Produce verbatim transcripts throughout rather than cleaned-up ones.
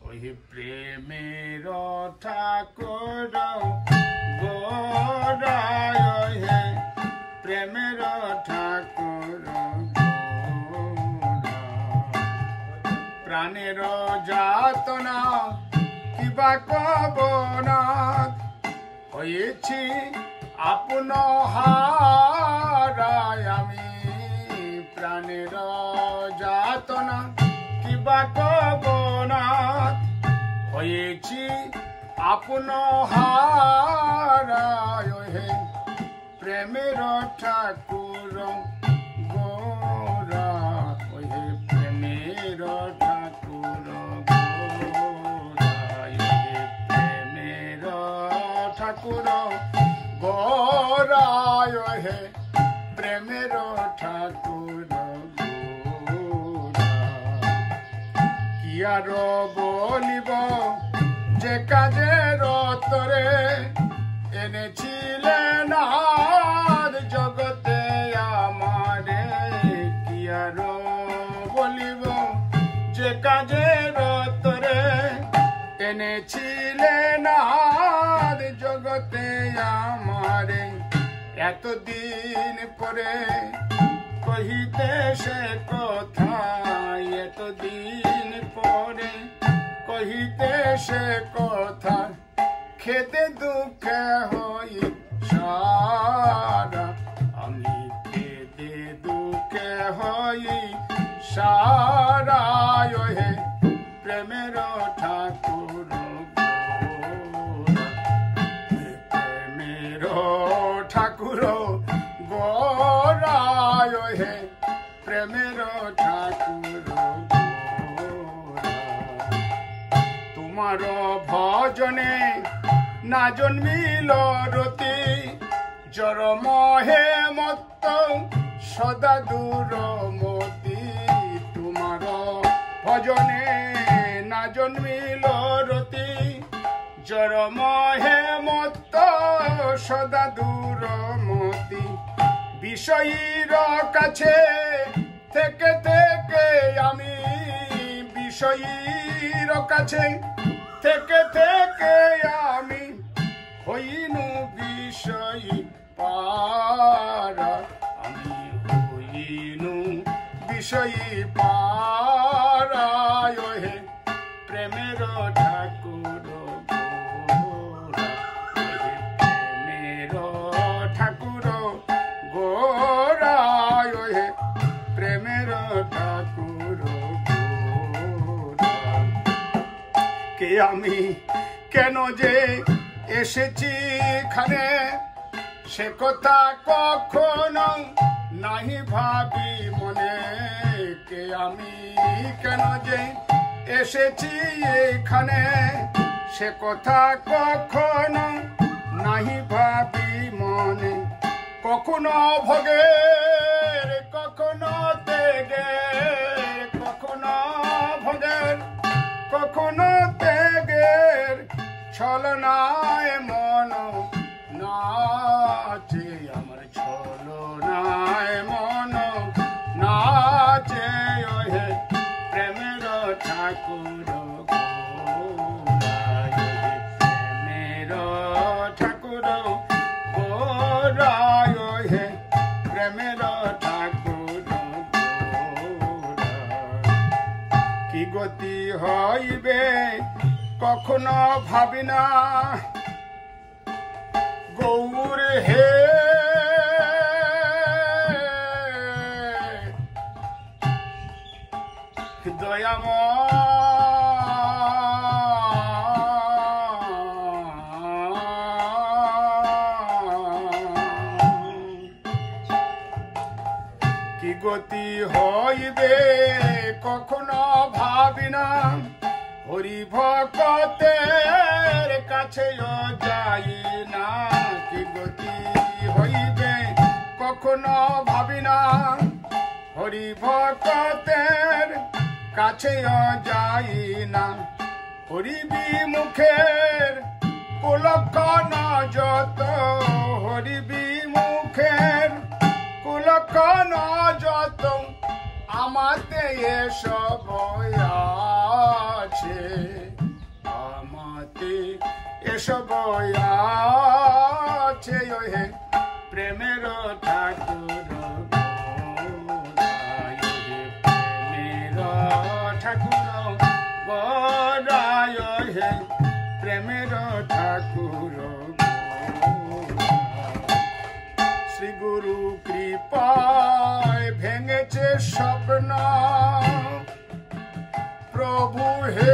ওই প্রেমের ঠাকুর গোরায় হে প্রেমের ঠাকুর প্রাণের যাতনা কিবা কব না হয়েছি আপন হারায় আমি প্রাণের যাতনা কিবা কব না হয়েছি আপন হারায় হে প্রেমের ঠাকুর গোরা হে প্রেমের ঠাকুর গোরা হে প্রেমের ঠাকুর গোরায় হে প্রেমের ঠাকুর গোরা কি আর বলিব যে কাজের তরে এনেছিলেন আর জগতে আমারে কি আর বলিব যে কাজের তরে এনেছিলেন আর জগতে আমারে এতদিন পরে কহিতে সে কথা এতদিন পরে কহিতে সে কথা খেতে দুঃখে হই সারা আমি খেতে দুঃখে হই সারা হে প্রেমের ঠাকুর প্রেমের ঠাকুর গোরায় হে প্রেমের ঠাকুর তোমার ভজনে না জন্মিল রতি জরমহে মত্ত সদা দূর মতি তোমার ভজনে না জন্মিল রতি জরমহে মত্ত সদা দূর মতি বিষয়ীর কাছে থেকে থেকে আমি বিষয়ীর কাছে থেকে থেকে আমি হইনু বিষয়ী পারা আমি হইনু বিষয়ী পারা হে প্রেমের ঠাকুর গোরা প্রেমের ঠাকুর গোরা হে প্রেমের ঠাকুর কে আমি কেন যে এসেছি খানে সে কথা কখনো নাহি ভাবি মনে কে আমি কেন যে এসেছি এখানে সে কথা কখনো নাহি ভাবি মনে কখনো ভোগের কখনো ত্যাগের কখনো ভোগের কখনো ত্যাগের ছলনায় মন নাচে আমার ছলনায় মন নাচে হে প্রেমের ঠাকুর প্রেমের ঠাকুর গোরায় হে প্রেমের ঠাকুর কি গতি হইবে কখনো ভাবি না গৌর হে দয়াময় কি গতি হইবে কখনো ভাবি না হরি ভক্তের কাছে যাই না কি গতি হইবে কখনো ভাবি না হরি ভক্তের কাছে যাই না হরি বিমুখের কুলক্ষণ যত হরি বিমুখের কুলক্ষণ যত আমাতে এসব আছে এসব আছে হে প্রেমের ঠাকুর ঠাকুর গড়ায় হে প্রেমের ঠাকুর শ্রী গুরু কৃপায় ভেঙেছে স্বপ্ন প্রভু হে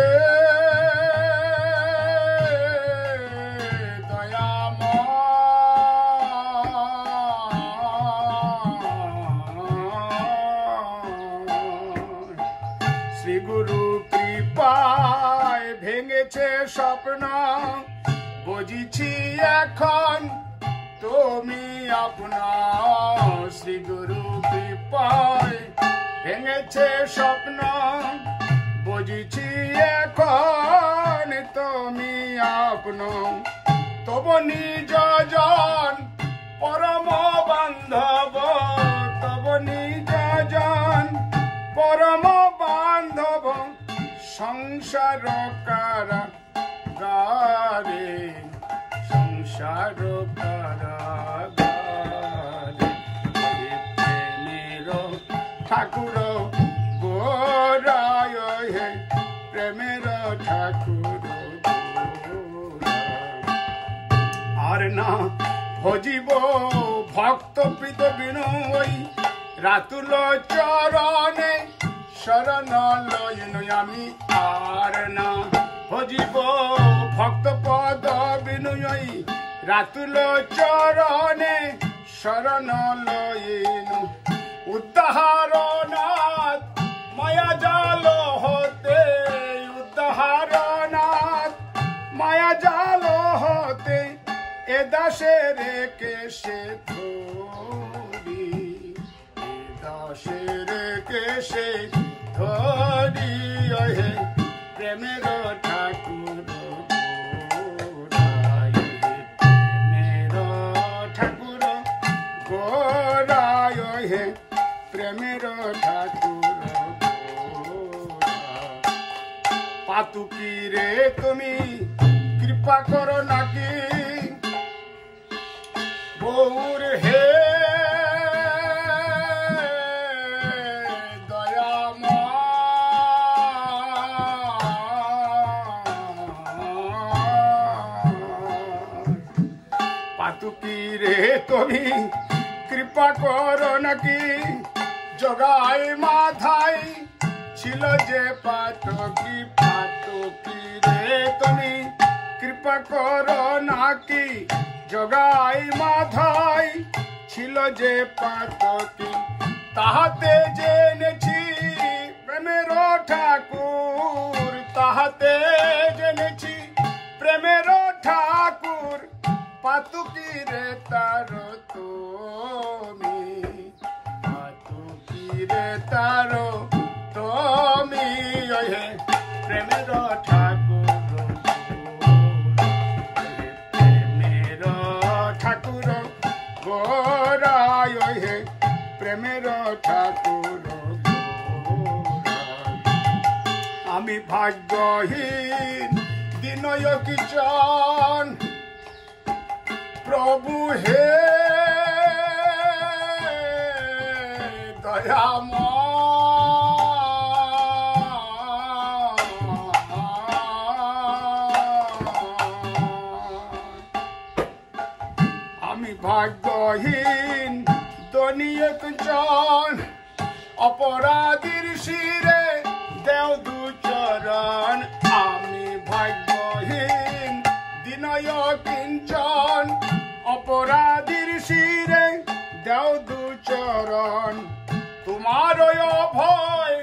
শ্রী গুরু কৃপায় ভেঙেছে স্বপ্ন বুঝিছি এখন তুমি আপনা শ্রী গুরু কৃপায় ভেঙেছে স্বপ্ন বুঝিছি এখন তুমি আপনা তব নিজ জন পরম বান্ধব তব নিজ জন পরম বান্ধব সংসার কারা গারে সংসার কারা গারে প্রেমের ঠাকুর গোরায় হে প্রেমের ঠাকুর আর না ভজিব ভক্ত প্রীত বিনয় রাতুল চরণে শরণ লয়ন আমি আর না ভজিব ভক্ত পদ বিনয় রাতুল চরণে শরণ লয়ন উদ্ধারনাথ মায়া জাল হতে উদ্ধারনাথ মায়া জাল হতে এ দাসের কেশে ধরি এ দাসের কেশে ধরি হে প্রেমের ঠাকুর প্রেমের ঠাকুর গোরায় হে প্রেমের ঠাকুর পাতুকি রে তুমি কৃপা করো নাকি বৌর হে পাতুকি রে তুমি কৃপা করো নাকি জগাই মাথায় ছিল যে পাতকি পাতুকি রে তুমি কৃপা করো নাকি জগাই মাথায় ছিল যে পাতকি তাহাতে জেনেছি প্রেমের ঠাকুর তাহাতে জেনেছি প্রেমের ঠাকুর পাতুকি রে তার তুমি পাতুকি রে তার তুমি হে প্রেমের ঠাকুর প্রেমের ঠাকুর গোরায় হে প্রেমের ঠাকুর আমি ভাগ্যহীন দিনয় কিচন প্রভু হে আমি ভাগ্যহীন দনিয়ক জন অপরাধীর শিরে দেও দু চরণ আমি ভাগ্যহীন দিনয় কিঞ্চন অপরাধীর শিরে দেও দু চরণ তোমার ভয়